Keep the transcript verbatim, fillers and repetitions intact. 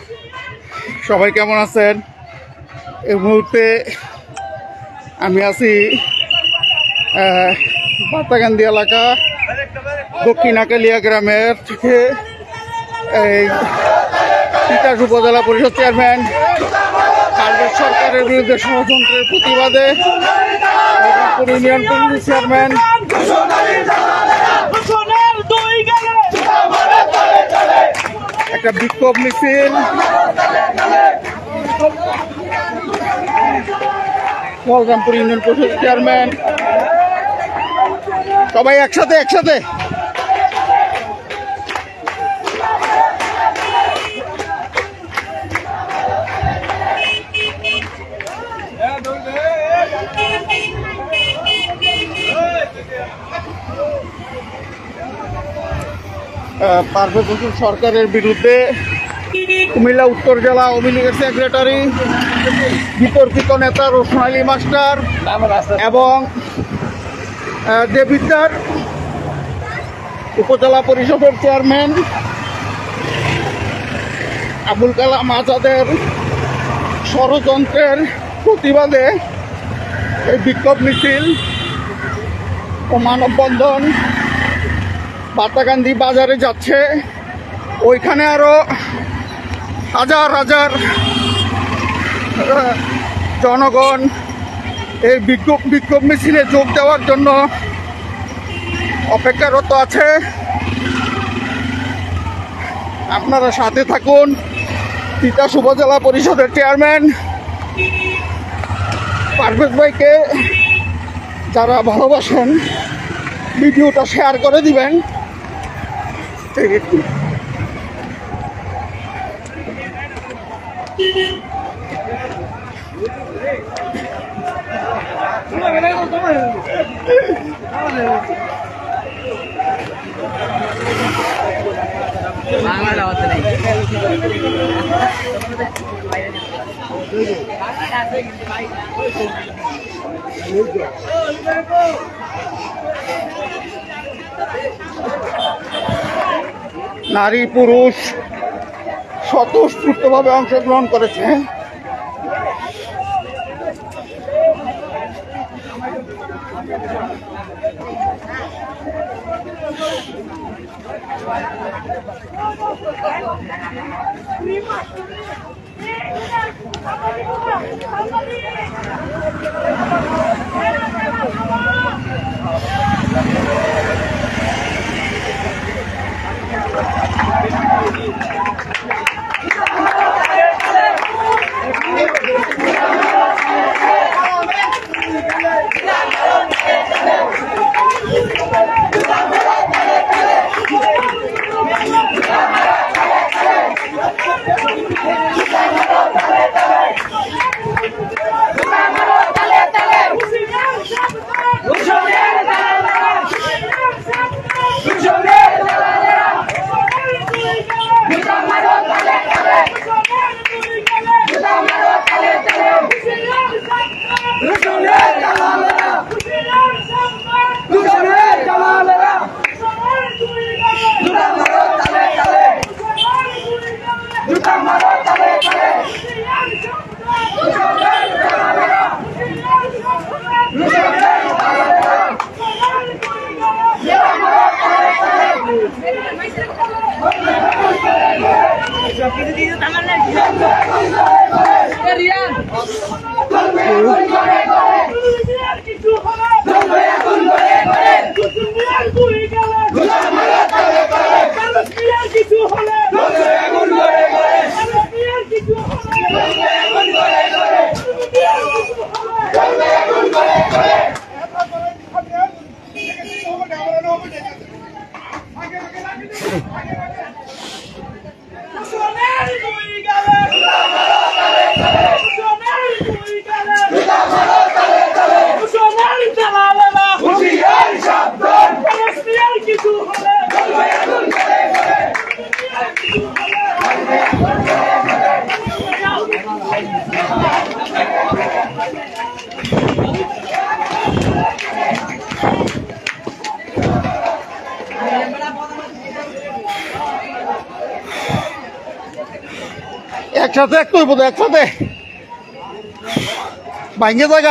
সবাই কেমন আছেন? এই মুহূর্তে আমি আছি বাতাকান্দি এলাকা দক্ষিণ আকালিয়া গ্রামের থেকে এই তিতাস উপজেলা পরিষদ চেয়ারম্যান পারভেজ সরকারের বিরুদ্ধে ষড়যন্ত্রের প্রতিবাদে ইউনিয়ন পরিষদ চেয়ারম্যান একটা বিক্ষোভ মিছিল বলরামপুর ইউনিয়ন পরিষদ চেয়ারম্যান সবাই একসাথে একসাথে পারভেজ হোসেন সরকারের বিরুদ্ধে কুমিল্লা উত্তর জেলা আওয়ামী লীগের সেক্রেটারি বিতর্কিত নেতা রোশন আলী মাস্টার এবং দেবিদ্বার উপজেলা পরিষদের চেয়ারম্যান আবুল কালাম আজাদের ষড়যন্ত্রের প্রতিবাদে এই বিক্ষোভ মিছিল ও মানববন্ধন বাতাকান্দি বাজারে যাচ্ছে। ওইখানে আরো হাজার হাজার জনগণ এই বিক্ষোভ বিক্ষোভ মিছিলে যোগ দেওয়ার জন্য অপেক্ষারত আছে। আপনারা সাথে থাকুন। তিতাস উপজেলা পরিষদের চেয়ারম্যান পারভেজ ভাইকে যারা ভালোবাসেন ভিডিওটা শেয়ার করে দিবেন। ঠিক আছে, নারী পুরুষ স্বতঃস্ফূর্তভাবে অংশগ্রহণ করেছে। একসাথে একটু বোধ একসাথে ভাঙ্গে জায়গা